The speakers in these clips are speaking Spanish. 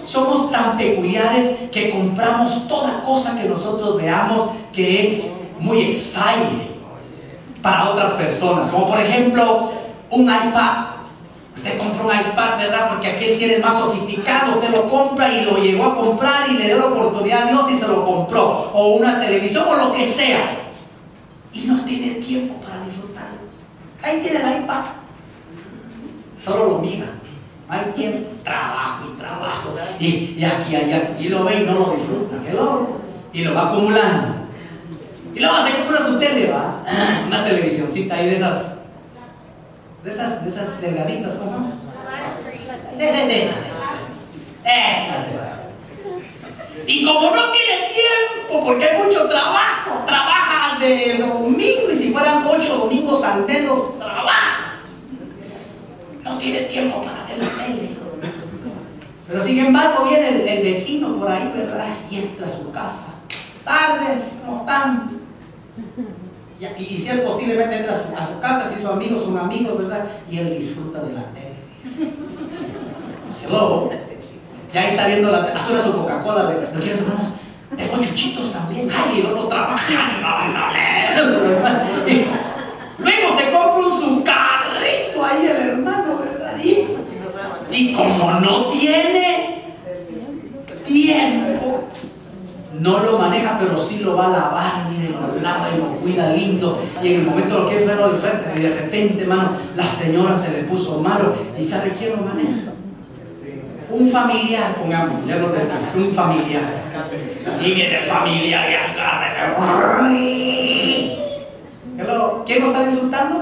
somos tan peculiares que compramos toda cosa que nosotros veamos que es muy exciting para otras personas, como por ejemplo un iPad. Usted compró un iPad, ¿verdad? Porque aquel quiere el más sofisticado. Usted lo compra y lo llegó a comprar y le dio la oportunidad a Dios y se lo compró. O una televisión o lo que sea. Y no tiene tiempo para disfrutarlo. Ahí tiene el iPad. Solo lo mira. No hay tiempo. Trabajo y trabajo. Y aquí, allá. Y lo ve y no lo disfruta. Y lo va acumulando. Y luego se compra su tele, ¿va? Una televisioncita ahí de esas delgaditas, ¿cómo? De esas. Y como no tiene tiempo, porque hay mucho trabajo, trabaja de domingo, y si fueran 8 domingos al menos, trabaja. No tiene tiempo para ver la tele. Pero sin embargo viene el vecino por ahí, ¿verdad? Y entra a su casa. Tardes, ¿cómo están? Y si él posiblemente entra a su casa, si sus amigos son amigos, ¿verdad? Y él disfruta de la tele. Hello. Ya ahí está viendo la tele. Hasta su Coca-Cola. ¿No quieres, hermanos? Tengo chuchitos también. Ay, el otro trabajando. Y luego se compra su carrito ahí el hermano, ¿verdad? Y como no tiene tiempo, no lo maneja, pero sí lo va a lavar. Mire, lo lava y lo cuida lindo. Y en el momento lo quiere frenar de frente. Y de repente, hermano, la señora se le puso malo. ¿Y sabe quién lo maneja? Un familiar, pongamos, ya lo decimos, un familiar. Y viene el familiar y agarra ese. Hello. ¿Quién lo está disfrutando?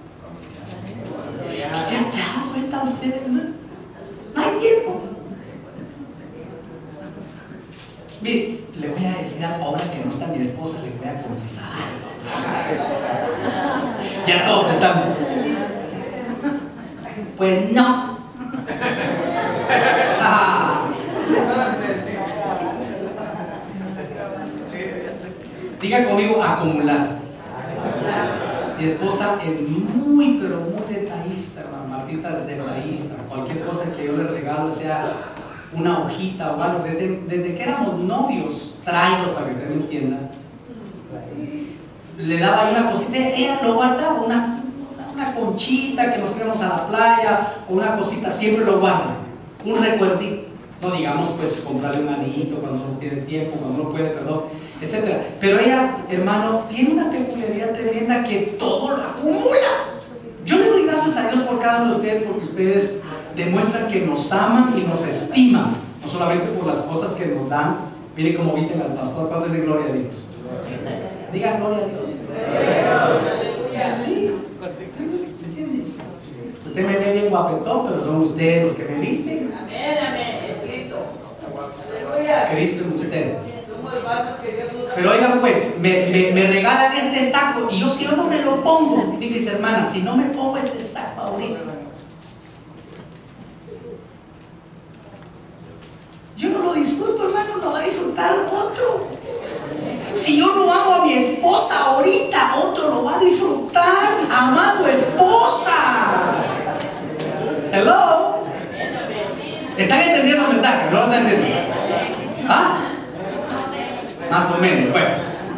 ¿Se han dado cuenta ustedes, hermano? No hay tiempo. Mire, le voy a decir ahora que no está mi esposa, le voy a confesar algo. Ya todos están. Pues no. Diga conmigo, acumular. Mi esposa es muy, pero muy detallista, hermano. Martita es detallista. Cualquier cosa que yo le regalo, sea una hojita o algo, desde que éramos novios, traídos para que usted me entienda, le daba una cosita, ella lo guardaba, una conchita que nos fuéramos a la playa, o una cosita, siempre lo guarda, un recuerdito. No digamos pues comprarle un anillito cuando no tiene tiempo, cuando no puede, perdón, etc. Pero ella, hermano, tiene una peculiaridad tremenda que todo lo acumula. Yo le doy gracias a Dios por cada uno de ustedes, porque ustedes demuestran que nos aman y nos estiman, no solamente por las cosas que nos dan. Miren cómo visten al pastor. ¿Cuánto es de gloria a Dios? Digan gloria a Dios. Sí. ¿Entienden? Usted me ve bien guapetón, pero son ustedes los que me visten. Amén, amén. Es Cristo. Cristo en ustedes. Pero oigan pues, me regalan este saco y yo si yo no me lo pongo, fíjense hermana, si no me pongo este saco ahorita, yo no lo disfruto, hermano, lo va a disfrutar otro. Si yo no amo a mi esposa ahorita, otro lo va a disfrutar. Amado esposa. Hello. ¿Están entendiendo el mensaje? ¿No lo están entendiendo? ¿Ah? Más o menos, bueno.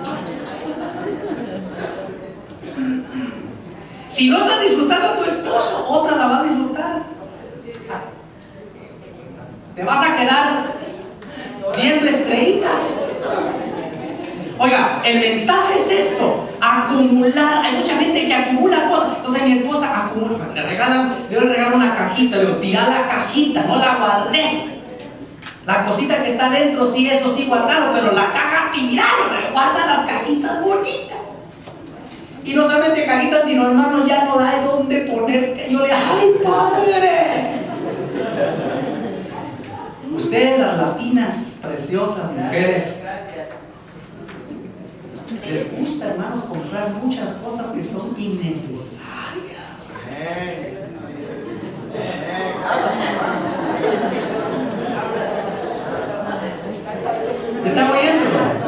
Si no estás disfrutando a tu esposo, otra la va a disfrutar. Te vas a quedar viendo estrellitas. Oiga, el mensaje es esto: acumular. Hay mucha gente que acumula cosas. Entonces mi esposa acumula. Yo le regalo una cajita. Le digo, tira la cajita, no la guardes. La cosita que está dentro, sí, eso sí, guardarlo, pero la caja tirarla. Guarda las cajitas bonitas. Y no solamente cajitas, sino hermano, ya no hay dónde poner. Yo le digo, ¡ay, padre! Ustedes, las latinas preciosas, mujeres, les gusta, hermanos, comprar muchas cosas que son innecesarias. ¿Me están oyendo?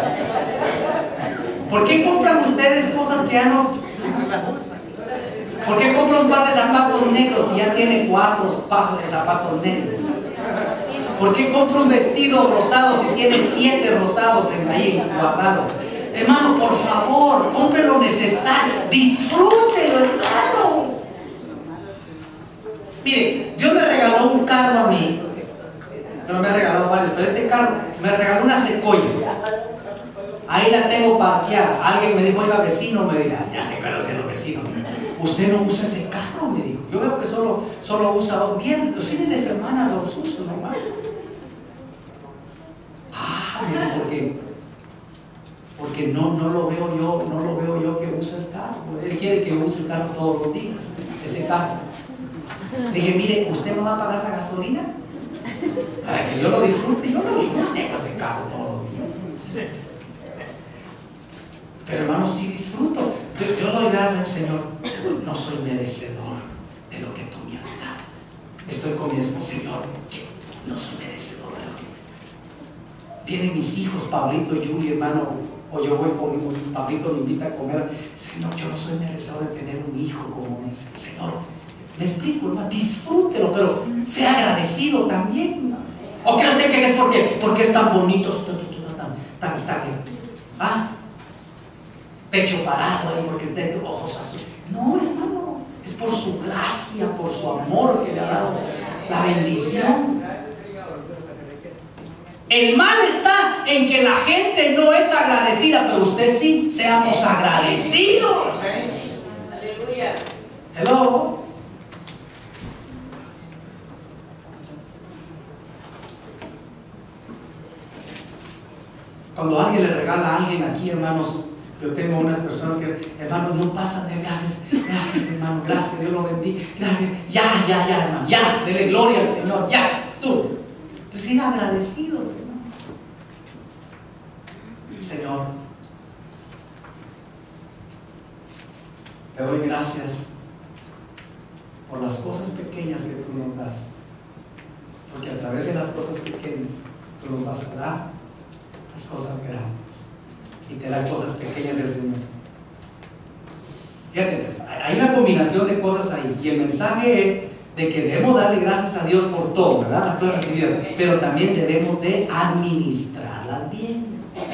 ¿Por qué compran ustedes cosas que ya no? ¿Por qué compran un par de zapatos negros si ya tiene 4 pasos de zapatos negros? ¿Por qué compra un vestido rosado si tiene 7 rosados ahí guardados? Hermano, por favor, compre lo necesario. Disfrútelo, hermano. Mire, Dios me regaló un carro a mí. No me ha regalado varios, pero este carro me regaló una Sequoia. Ahí la tengo parqueada. Alguien me dijo, oiga, vecino, me dijo, ya sé cuál es el vecino. Usted no usa ese carro, me dijo. Yo veo que solo usa bien. Los fines de semana los uso nomás. Mira, porque no lo veo yo que use el carro. Él quiere que use el carro todos los días, ese carro. Le dije, mire, ¿usted no va a pagar la gasolina? Para que yo lo disfrute. Yo no disfrute ese carro todos los días. Pero hermano, sí disfruto. Yo doy gracias al Señor. No soy merecedor de lo que tú me has dado. Estoy con mi esposo, Señor, que no soy merecedor de lo que vienen mis hijos, Pablito y Julie, hermano, o yo voy con Pablito, me invita a comer. Señor, yo no soy merecedor de tener un hijo como ese. Señor, me explico, hermano, disfrútelo, pero sea agradecido también. ¿O cree usted que es porque es tan bonito, tan pecho parado ahí, porque usted tiene ojos azules? No, hermano, es por su gracia, por su amor que le ha dado, la bendición. El mal está en que la gente no es agradecida, pero usted sí. Seamos agradecidos. Aleluya. Hello. Cuando alguien le regala a alguien aquí, hermanos, yo tengo unas personas que, hermanos, no pasan de gracias, hermano, gracias, Dios lo bendiga, gracias, ya, hermano, ya, dele gloria al Señor, ya, tú. Pues ser agradecidos, hermano. Señor, te doy gracias por las cosas pequeñas que tú nos das, porque a través de las cosas pequeñas tú nos vas a dar las cosas grandes y te dan cosas pequeñas del Señor. Fíjate, pues, hay una combinación de cosas ahí, y el mensaje es de que debemos darle gracias a Dios por todo, ¿verdad? Las cosas recibidas, pero también debemos de administrarlas bien.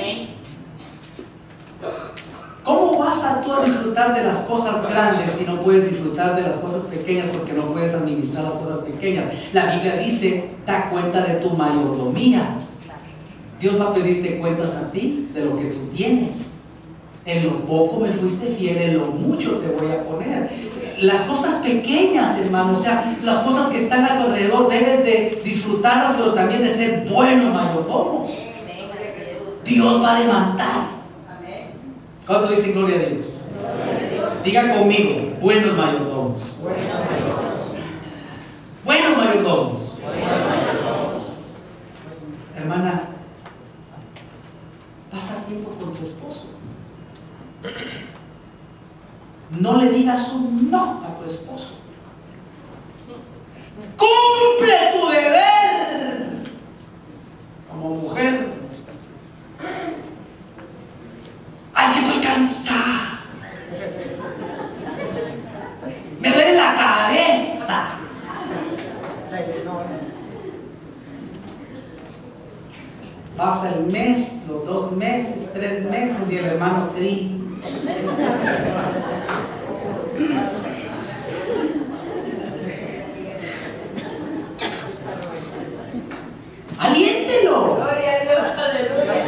¿Cómo vas tú a disfrutar de las cosas grandes si no puedes disfrutar de las cosas pequeñas porque no puedes administrar las cosas pequeñas? La Biblia dice, da cuenta de tu mayordomía. Dios va a pedirte cuentas a ti de lo que tú tienes. En lo poco me fuiste fiel, en lo mucho te voy a poner. Las cosas pequeñas, hermano, o sea, las cosas que están a tu alrededor, debes de disfrutarlas, pero también de ser buenos mayordomos. Dios va a demandar. ¿Cuánto dicen gloria a Dios? Diga conmigo, buenos mayordomos. Buenos mayordomos. Hermana, pasa tiempo con tu esposo. No le digas un no a tu esposo. Cumple tu deber como mujer. Ay, que estoy cansada. Me duele la cabeza. Pasa el mes, los 2 meses, 3 meses y el hermano tri. Aliéntelo. Gloria a Dios, aleluya.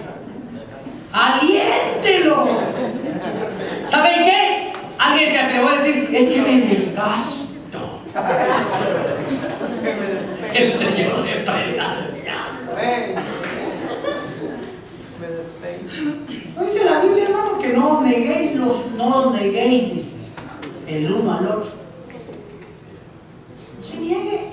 Aliéntelo. ¿Saben qué? Alguien se atrevió a decir, es que me desgasto. El Señor le prenda al diablo. No dice la Biblia, hermano, que no os neguéis, dice, el uno al otro. No se niegue.